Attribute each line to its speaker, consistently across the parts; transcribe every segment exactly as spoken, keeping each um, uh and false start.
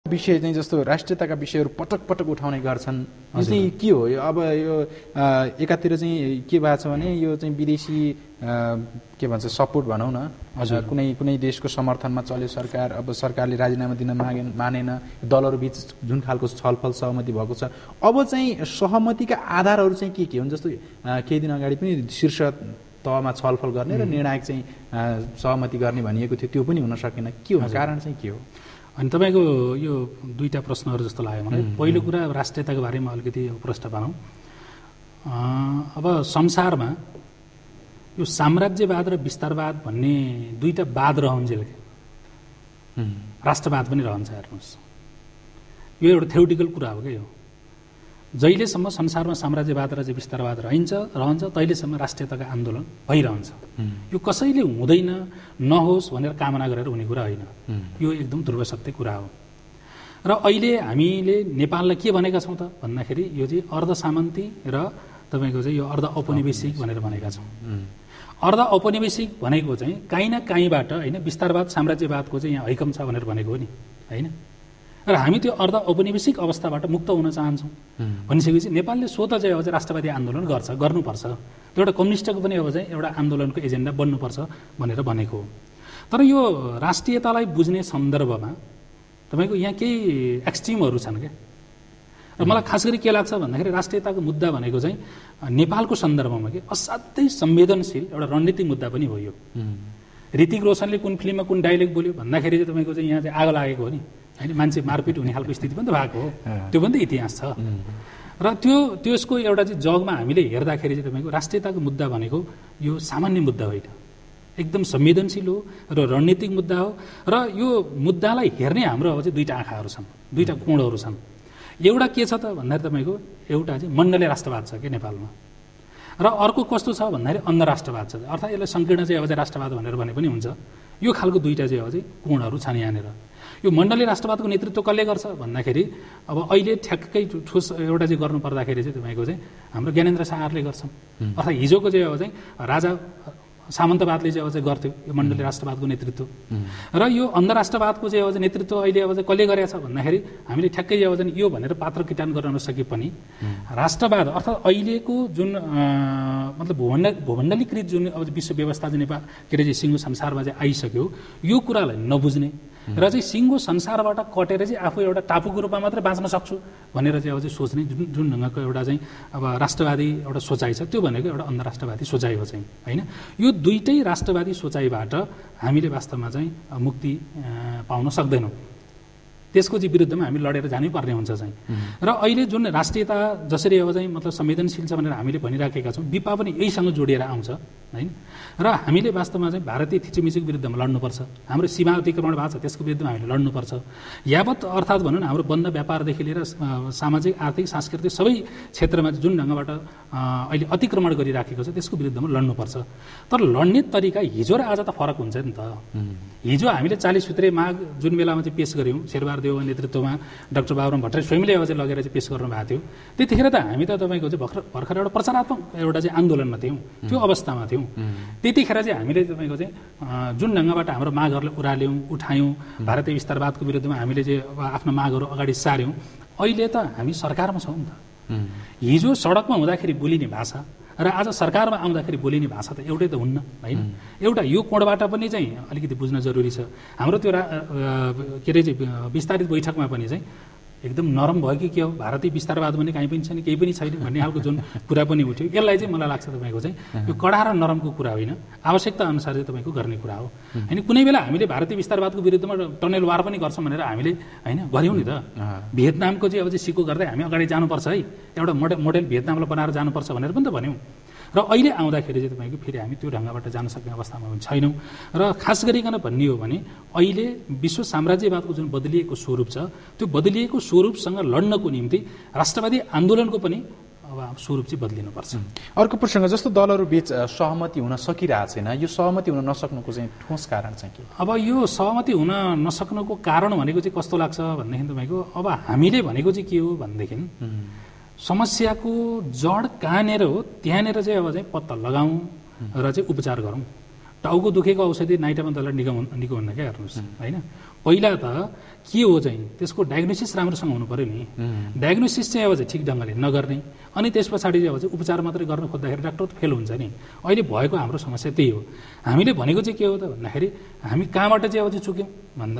Speaker 1: विषय चाहिँ जस्तो राष्ट्रियताका विषयहरू पटक पटक उठाउने गर्छन्। यो चाहिँ के हो? यो अब यो एकातिर चाहिँ के भएको छ भने यो चाहिँ विदेशी के भन्छ सपोर्ट भनौँ न, कुनै कुनै देशको समर्थनमा चल्यो सरकार, अब सरकारले राजीनामा दिन मागे मानेन, दलहरू बीच जुन खालको छलफल सहमति भएको छ, अब चाहिँ सहमतिका आधारहरू चाहिँ के के हुन्? जस्तो केही दिन अगाडि पनि शीर्ष तहमा छलफल गर्ने र निर्णायक चाहिँ सहमति गर्ने भनिएको थियो, त्यो पनि हुन सकेन। के हो कारण चाहिँ के हो?
Speaker 2: अनि तपाईँको यो दुईवटा प्रश्नहरू जस्तो लाग्यो मलाई। पहिलो कुरा राष्ट्रियताको बारेमा अलिकति प्रश्न पारौँ। अब संसारमा यो साम्राज्यवाद र विस्तारवाद भन्ने दुईवटा वाद रहन्जेल, राष्ट्रवाद पनि रहन्छ। हेर्नुहोस्, यो एउटा थ्योरिटिकल कुरा हो क्या। यो जहिलेसम्म संसारमा साम्राज्यवाद र विस्तारवाद रहन्छ रहन्छ तहिलेसम्म राष्ट्रियताको आन्दोलन भइरहन्छ। यो कसैले हुँदैन नहोस् भनेर कामना गरेर हुने कुरा होइन। यो एकदम ध्रुव सत्य कुरा हो। र अहिले हामीले नेपाललाई के भनेका छौँ त भन्दाखेरि यो चाहिँ अर्ध सामन्ती र तपाईँको चाहिँ यो अर्ध औपनिवेशिक भनेर भनेका छौँ। अर्ध औपनिवेशिक भनेको चाहिँ काहीँ न काहीँबाट होइन विस्तारवाद साम्राज्यवादको चाहिँ यहाँ हैकम छ भनेर भनेको हो नि, होइन? र हामी त्यो अर्ध औपनिवेशिक अवस्थाबाट मुक्त हुन चाहन्छौँ भनिसकेपछि नेपालले स्वतः चाहिँ अब चाहिँ राष्ट्रवादी आन्दोलन गर्छ गर्नुपर्छ। त्यो एउटा कम्युनिस्टको पनि अब चाहिँ एउटा आन्दोलनको एजेन्डा बन्नुपर्छ भनेर भनेको हो। तर यो राष्ट्रियतालाई बुझ्ने सन्दर्भमा तपाईँको यहाँ केही एक्सट्रिमहरू छन् क्या। र मलाई खास गरी के लाग्छ भन्दाखेरि राष्ट्रियताको मुद्दा भनेको चाहिँ नेपालको सन्दर्भमा के असाध्यै संवेदनशील एउटा रणनीतिक मुद्दा पनि हो। यो ऋतिक रोशनले कुन फिल्ममा कुन डायलग बोल्यो भन्दाखेरि चाहिँ तपाईँको चाहिँ यहाँ चाहिँ आगो लागेको हो नि, होइन? मान्छे मारपिट हुने खालको स्थिति पनि त भएको हो, त्यो पनि त इतिहास छ। र त्यो त्यसको एउटा चाहिँ जगमा हामीले हेर्दाखेरि चाहिँ तपाईँको राष्ट्रियताको मुद्दा भनेको यो सामान्य मुद्दा होइन, एकदम संवेदनशील हो र रणनीतिक मुद्दा हो। र यो मुद्दालाई हेर्ने हाम्रो अब चाहिँ दुईवटा आँखाहरू छन्, दुईवटा कोणहरू छन्। एउटा के छ त भन्दाखेरि तपाईँको एउटा चाहिँ मण्डलीय राष्ट्रवाद छ कि नेपालमा, र अर्को कस्तो छ भन्दाखेरि अन्य राष्ट्रवाद छ, अर्थात् यसलाई सङ्कीर्ण चाहिँ अब चाहिँ राष्ट्रवाद भनेर भने पनि हुन्छ। यो खालको दुईवटा चाहिँ अब चाहिँ कोणहरू छन् यहाँनिर। यो मण्डलीय राष्ट्रवादको नेतृत्व कसले गर्छ भन्दाखेरि अब अहिले ठ्याक्कै ठोस एउटा चाहिँ गर्नु पर्दाखेरि चाहिँ तपाईँको चाहिँ हाम्रो ज्ञानेन्द्र शाहले गर्छन्। अर्थात् हिजोको चाहिँ अब चाहिँ राजा सामन्तवादले चाहिँ अब चाहिँ गर्थ्यो यो मण्डलीय राष्ट्रवादको नेतृत्व। र यो अन्य राष्ट्रवादको चाहिँ अब चाहिँ नेतृत्व अहिले अब चाहिँ कसले गरेछ भन्दाखेरि हामीले ठ्याक्कै अब चाहिँ यो भनेर पात्र किटान गर्न नसके पनि राष्ट्रवाद अर्थात् अहिलेको जुन मतलब भूमण्ड भूमण्डलीकृत जुन अब विश्व व्यवस्था चाहिँ नेपाल के अरे चाहिँ सिङ्गो संसारमा चाहिँ आइसक्यो, यो कुरालाई नबुझ्ने र चाहिँ सिङ्गो संसारबाट कटेर चाहिँ आफू एउटा टापुको रूपमा मात्रै बाँच्न सक्छु भनेर चाहिँ अब चाहिँ सोच्ने जुन जुन ढङ्गको एउटा चाहिँ अब राष्ट्रवादी एउटा सोचाइ छ, त्यो भनेको एउटा अन्य राष्ट्रवादी सोचाइ हो चाहिँ, होइन? यो दुईटै राष्ट्रवादी सोचाइबाट हामीले वास्तवमा चाहिँ मुक्ति पाउन सक्दैनौँ। त्यसको चाहिँ विरुद्धमा हामी लडेर जानुपर्ने हुन्छ चाहिँ। र अहिले जुन राष्ट्रियता जसरी अब चाहिँ मतलब संवेदनशील छ भनेर हामीले भनिराखेका छौँ, विपा पनि यहीसँग जोडिएर आउँछ, होइन? र हामीले वास्तवमा चाहिँ भारतीय थिचोमिचोको विरुद्धमा लड्नुपर्छ। हाम्रो सीमा अतिक्रमण भएको छ त्यसको विरुद्धमा हामीले लड्नुपर्छ। यावत अर्थात् भनौँ न हाम्रो बन्द व्यापारदेखि लिएर सामाजिक आर्थिक सांस्कृतिक सबै क्षेत्रमा जुन ढङ्गबाट अहिले अतिक्रमण गरिराखेको छ त्यसको विरुद्धमा लड्नुपर्छ। तर लड्ने तरिका हिजो र आज त फरक हुन्छ नि त। हिजो हामीले चालिस सूत्रे माग जुन बेलामा चाहिँ पेश गऱ्यौँ शेरबहादुर देवको नेतृत्वमा डाक्टर बाबुराम भट्टराई स्वयंले अब चाहिँ लगेर चाहिँ पेश गर्नु भएको थियो, त्यतिखेर त हामी त तपाईँको चाहिँ भर्खर भर्खर एउटा प्रचारात्मक एउटा चाहिँ आन्दोलनमा थियौँ, त्यो अवस्थामा थियौँ। त्यतिखेर चाहिँ हामीले तपाईँको चाहिँ जुन ढङ्गबाट हाम्रो मागहरूलाई उराल्यौँ उठायौँ, भारतीय विस्तारवादको विरुद्धमा हामीले चाहिँ आफ्नो मागहरू अगाडि सार्यौँ। अहिले त हामी सरकारमा छौँ नि त। हिजो सडकमा हुँदाखेरि बोलिने भाषा र आज सरकारमा आउँदाखेरि बोलिने भाषा त एउटै त हुन्न, होइन? एउटा यो कोणबाट पनि चाहिँ अलिकति बुझ्न जरुरी छ। हाम्रो त्यो के अरे चाहिँ विस्तारित बैठकमा पनि चाहिँ एकदम नरम भयो कि के हो, भारतीय विस्तारवाद भने कहीँ पनि छैन, केही पनि छैन भन्ने खालको जुन कुरा पनि उठ्यो, यसलाई चाहिँ मलाई लाग्छ तपाईँको चाहिँ यो कडा र नरमको कुरा होइन, आवश्यकता अनुसार चाहिँ तपाईँको गर्ने कुरा हो, होइन? कुनै बेला हामीले भारतीय विस्तारवादको विरुद्धमा टनल वार पनि गर्छौँ भनेर हामीले होइन गऱ्यौँ नि त। भियतनामको चाहिँ अब चाहिँ सिको गर्दै हामी अगाडि जानुपर्छ है, एउटा मोडेल मोडेल भियतनामलाई बनाएर जानुपर्छ भनेर पनि त भन्यौँ। र अहिले आउँदाखेरि चाहिँ तपाईँको फेरि हामी त्यो ढङ्गबाट जान सक्ने अवस्थामा पनि छैनौँ। र खास गरिकन भन्ने हो भने अहिले विश्व साम्राज्यवादको जुन बदलिएको स्वरूप छ त्यो बदलिएको स्वरूपसँग लड्नको निम्ति राष्ट्रवादी आन्दोलनको पनि अब स्वरूप चाहिँ बदलिनुपर्छ।
Speaker 1: अर्को प्रसङ्ग जस्तो दलहरू बीच सहमति हुन सकिरहेको छैन, यो सहमति हुन नसक्नुको चाहिँ ठोस कारण चाहिँ के?
Speaker 2: अब यो सहमति हुन नसक्नुको कारण भनेको चाहिँ कस्तो लाग्छ भनेदेखि तपाईँको अब हामीले भनेको चाहिँ के हो भनेदेखि समस्याको जड कहाँनिर हो त्यहाँनिर चाहिँ अब चाहिँ पत्ता लगाउँ र चाहिँ उपचार गरौँ टाउको दुखेको औषधि नाइटामा दललाई निको निको हुन्न क्या हेर्नुहोस् होइन। पहिला त के हो चाहिँ त्यसको डायग्नोसिस राम्रोसँग हुनु पऱ्यो नि। डायग्नोसिस चाहिँ अब चाहिँ ठिक ढङ्गले नगर्ने अनि त्यस पछाडि चाहिँ अब चाहिँ उपचार मात्रै गर्न खोज्दाखेरि डाक्टर फेल हुन्छ नि। अहिले भएको हाम्रो समस्या त्यही हो। हामीले भनेको चाहिँ के हो त भन्दाखेरि हामी कहाँबाट चाहिँ अब चाहिँ चुक्यौँ भन्दा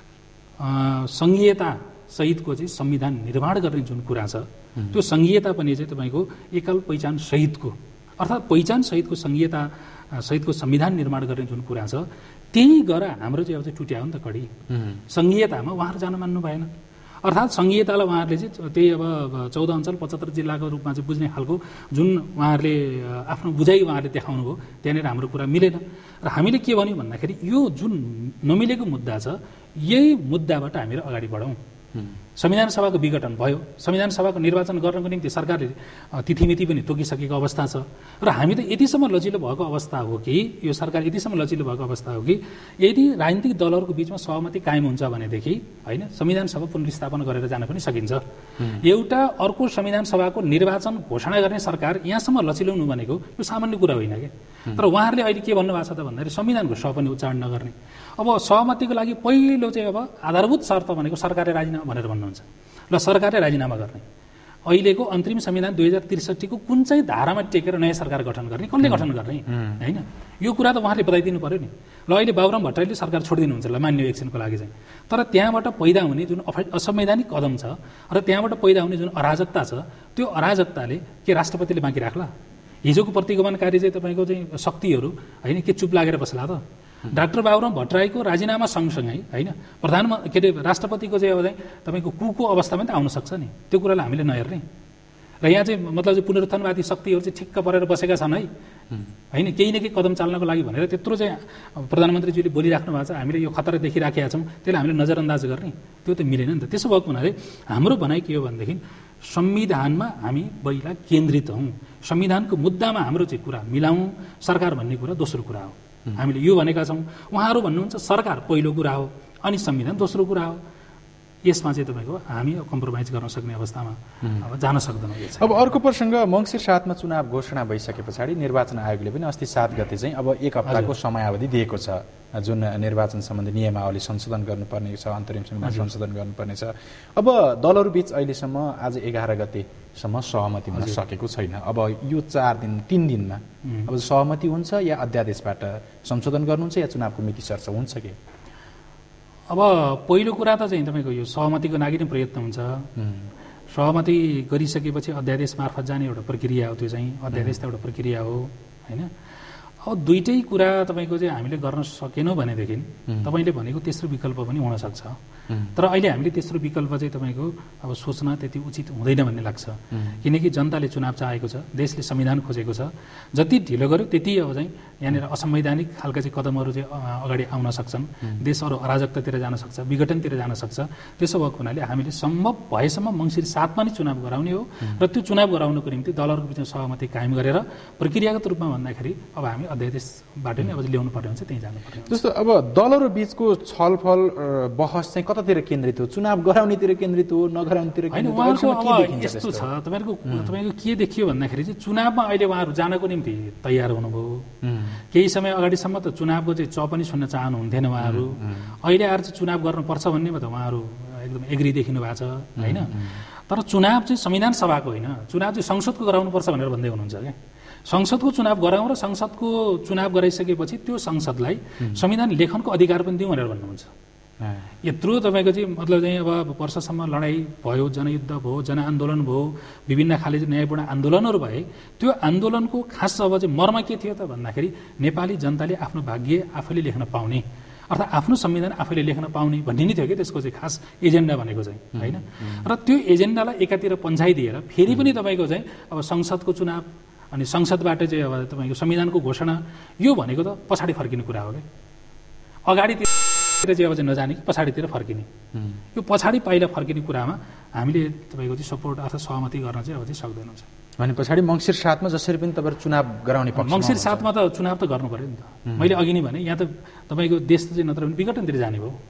Speaker 2: सङ्घीयता सहितको चाहिँ संविधान निर्माण गर्ने जुन कुरा छ त्यो सङ्घीयता पनि चाहिँ तपाईँको एकल पहिचान सहितको अर्थात् पहिचान सहितको सङ्घीयता सहितको संविधान निर्माण गर्ने जुन कुरा छ त्यही गएर हाम्रो चाहिँ अब चाहिँ टुट्यायो नि त कडी। सङ्घीयतामा उहाँहरू जान मान्नु भएन। अर्थात् सङ्घीयतालाई उहाँहरूले चाहिँ त्यही अब चौध अञ्चल पचहत्तर जिल्लाको रूपमा चाहिँ बुझ्ने खालको जुन उहाँहरूले आफ्नो बुझाइ उहाँहरूले देखाउनु भयो त्यहाँनिर हाम्रो कुरा मिलेन। र हामीले के भन्यौँ भन्दाखेरि यो जुन नमिलेको मुद्दा छ यही मुद्दाबाट हामीहरू अगाडि बढौँ। संविधान सभाको विघटन भयो, संविधान सभाको निर्वाचन गर्नको निम्ति सरकारले तिथिमिति पनि तोकिसकेको अवस्था छ र हामी त यतिसम्म लचिलो भएको अवस्था हो कि यो सरकार यतिसम्म लचिलो भएको अवस्था हो कि यदि राजनीतिक दलहरूको बिचमा सहमति कायम हुन्छ भनेदेखि होइन संविधान सभा पुनर्स्थापना गरेर जान पनि सकिन्छ। एउटा अर्को संविधान सभाको निर्वाचन घोषणा गर्ने सरकार यहाँसम्म लचिल्याउनु भनेको यो सामान्य कुरा होइन क्या। तर उहाँहरूले अहिले के भन्नुभएको छ त भन्दाखेरि संविधानको स पनि उच्चारण नगर्ने। अब सहमतिको लागि पहिलो चाहिँ अब आधारभूत शर्त भनेको सरकारले राजीनामा भनेर भन्नुहुन्छ। ल सरकारले राजीनामा गर्ने अहिलेको अन्तरिम संविधान दुई हजार त्रिसठीको कुन चाहिँ धारामा टेकेर नयाँ सरकार गठन गर्ने, कसले गठन गर्ने होइन यो कुरा त उहाँले बताइदिनु पर्यो नि। ल अहिले बाबुराम भट्टराईले सरकार छोडिदिनुहुन्छ ल मान्य एकछिनको लागि चाहिँ, तर त्यहाँबाट पैदा हुने जुन असंवैधानिक कदम छ र त्यहाँबाट पैदा हुने जुन अराजकता छ त्यो अराजकताले के राष्ट्रपतिले बाँकी राख्ला? हिजोको प्रतिगमनकारी चाहिँ तपाईँको चाहिँ शक्तिहरू होइन के चुप लागेर बस्ला त? डाक्टर बाबुराम भट्टराईको राजीनामा सँगसँगै होइन प्रधानमन्त्री के अरे राष्ट्रपतिको चाहिँ अब चाहिँ तपाईँको कुको अवस्थामा त आउन सक्छ नि, त्यो कुरालाई हामीले नहेर्ने। र यहाँ चाहिँ मतलब चाहिँ पुनरुत्थानवादी शक्तिहरू चाहिँ ठिक्क परेर बसेका छन् है होइन केही न केही कदम चाल्नको लागि भनेर त्यत्रो चाहिँ प्रधानमन्त्रीज्यूले बोलिराख्नु भएको छ, हामीले यो खतरा देखिराखेका छौँ, त्यसलाई हामीले नजरअन्दाज गर्ने त्यो त मिलेन नि त। त्यसो भएको हुनाले हाम्रो भनाइ के हो भनेदेखि संविधानमा हामी पहिला केन्द्रित हौँ, संविधानको मुद्दामा हाम्रो चाहिँ कुरा मिलाउँ, सरकार भन्ने कुरा दोस्रो कुरा हो। हामीले यो भनेका छौँ, उहाँहरू भन्नुहुन्छ सरकार पहिलो कुरा हो अनि संविधान दोस्रो कुरा हो। यसमा चाहिँ तपाईँको हामी कम्प्रोमाइज गर्न सक्ने अवस्थामा अब जान सक्दैनौँ।
Speaker 1: अब अर्को प्रसङ्ग मङ्सिर सातमा चुनाव घोषणा भइसके पछाडि निर्वाचन आयोगले पनि अस्ति सात गते चाहिँ अब एक हप्ताको समयावधि दिएको छ जुन निर्वाचन सम्बन्धी नियमावली संशोधन गर्नुपर्ने छ, अन्तरिम संविधान संशोधन गर्नुपर्ने छ। अब दलहरू बीच अहिलेसम्म आज एघार गतेसम्म सहमति हुन सकेको छैन। अब यो चार दिन तिन दिनमा अब सहमति हुन्छ या अध्यादेशबाट संशोधन गर्नुहुन्छ या चुनावको मिति चर्चा हुन्छ कि?
Speaker 2: अब पहिलो कुरा त चाहिँ तपाईँको यो सहमतिको लागि नै प्रयत्न हुन्छ। सहमति गरिसकेपछि अध्यादेश मार्फत जाने एउटा प्रक्रिया हो, त्यो चाहिँ अध्यादेश त एउटा प्रक्रिया हो होइन। अब दुइटै कुरा तपाईँको चाहिँ हामीले गर्न सकेनौँ भनेदेखि तपाईँले भनेको तेस्रो विकल्प पनि हुनसक्छ। तर अहिले हामीले तेस्रो विकल्प चाहिँ तपाईँको अब सोच्न त्यति उचित हुँदैन भन्ने लाग्छ, किनकि जनताले चुनाव चाहेको छ, देशले संविधान खोजेको छ। जति ढिलो गर्यो त्यति अब चाहिँ यहाँनिर असंवैधानिक खालका चाहिँ कदमहरू चाहिँ अगाडि आउन सक्छन्, देश अरू अराजकतातिर जान सक्छ, विघटनतिर जान सक्छ। त्यसो भएको हुनाले हामीले सम्भव भएसम्म मङ्सिर सातमा नै चुनाव गराउने हो र त्यो चुनाव गराउनको निम्ति दलहरूको बिचमा सहमति कायम गरेर प्रक्रियागत रूपमा भन्दाखेरि अब हामी अध्यादेशबाट नै अब ल्याउनु पर्ने हुन्छ, त्यहीँ जानु पर्ने।
Speaker 1: जस्तो अब दलहरू बिचको छलफल बहस चाहिँ कतातिर केन्द्रित हो? चुनाव गराउनेतिर केन्द्रित हो, नगराउनेतिर केन्द्रित हो?
Speaker 2: अब यस्तो छ तपाईँहरूको तपाईँको के देखियो भन्दाखेरि चाहिँ चुनावमा अहिले उहाँहरू जानको निम्ति तयार हुनुभयो। केही समय अगाडिसम्म त चुनावको चाहिँ च पनि सुन्न चाहनुहुन्थेन उहाँहरू, अहिले आएर चाहिँ चुनाव गर्नुपर्छ भन्नेमा त उहाँहरू एकदम एग्री देखिनु भएको छ होइन। तर चुनाव चाहिँ संविधान सभाको होइन, चुनाव चाहिँ संसदको गराउनुपर्छ भनेर भन्दै हुनुहुन्छ क्या। संसदको चुनाव गराउँ र संसदको चुनाव गराइसकेपछि त्यो संसदलाई संविधान लेखनको अधिकार पनि दिउँ भनेर भन्नुहुन्छ। यत्रो तपाईँको चाहिँ मतलब चाहिँ अब वर्षसम्म लडाइँ भयो, जनयुद्ध भयो, जनआन्दोलन भयो, विभिन्न खाले न्यायपूर्ण आन्दोलनहरू भए, त्यो आन्दोलनको खास अब चाहिँ मर्म के थियो त भन्दाखेरि नेपाली जनताले आफ्नो भाग्य आफैले लेख्न पाउने अर्थात् आफ्नो संविधान आफैले लेख्न पाउने भन्ने नै थियो कि त्यसको चाहिँ खास एजेन्डा भनेको चाहिँ होइन। र त्यो एजेन्डालाई एकातिर पन्छाइदिएर फेरि पनि तपाईँको चाहिँ अब संसदको चुनाव अनि संसदबाट चाहिँ अब तपाईँको संविधानको घोषणा, यो भनेको त पछाडि फर्किने कुरा हो क्या। अगाडितिर चाहिँ अब चाहिँ नजाने कि पछाडितिर फर्किने, यो पछाडि पाइला फर्किने कुरामा हामीले तपाईँको चाहिँ सपोर्ट अथवा सहमति गर्न चाहिँ अब चाहिँ सक्दैनौँ।
Speaker 1: भने पछाडि मङ्सिर सातमा जसरी पनि तपाईँहरू चुनाव गराउने पक्ष?
Speaker 2: मङ्सिर सातमा त चुनाव त गर्नु पऱ्यो नि त। मैले अघि नै भने यहाँ त तपाईँको देश चाहिँ नत्र भने विघटनतिर जाने भयो।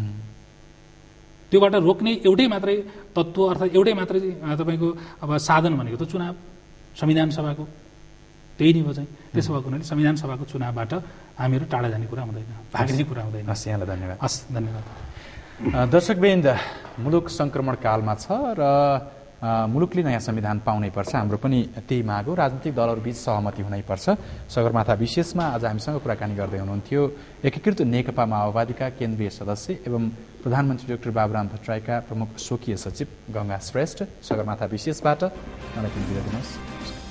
Speaker 2: त्योबाट रोक्ने एउटै मात्रै तत्त्व अर्थात् एउटै मात्रै तपाईँको अब साधन भनेको त चुनाव, संविधान सभाको त्यही नै भयो चाहिँ। त्यसो भएको हुनाले संविधान सभाको चुनावबाट हामीहरू टाढा जाने कुरा हुँदैन, भाग्ने कुरा हुँदैन।
Speaker 1: हस्, यहाँलाई धन्यवाद।
Speaker 2: हस्, धन्यवाद।
Speaker 1: दर्शकवृन्द, मुलुक सङ्क्रमण कालमा छ र मुलुकले नयाँ संविधान पाउनै पर्छ, हाम्रो पनि त्यही माग हो। राजनीतिक दलहरूबीच सहमति हुनैपर्छ। सगरमाथा विशेषमा आज हामीसँग कुराकानी गर्दै हुनुहुन्थ्यो एकीकृत नेकपा माओवादीका केन्द्रीय सदस्य एवं प्रधानमन्त्री डाक्टर बाबुराम भट्टराईका प्रमुख स्वकीय सचिव गंगा श्रेष्ठ। सगरमाथा विशेषबाट मलाई पनि बिदा दिनुहोस्।